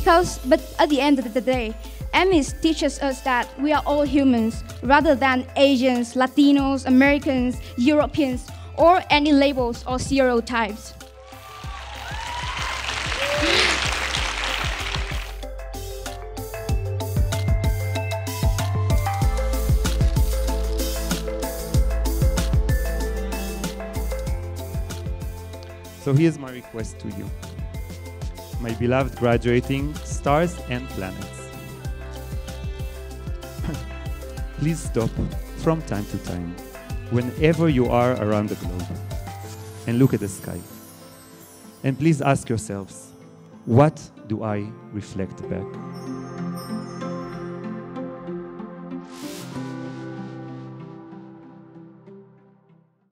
But at the end of the day, EMIS teaches us that we are all humans, rather than Asians, Latinos, Americans, Europeans, or any labels or stereotypes. So here's my request to you, my beloved graduating stars and planets. Please stop from time to time, whenever you are around the globe, and look at the sky. And please ask yourselves, what do I reflect back?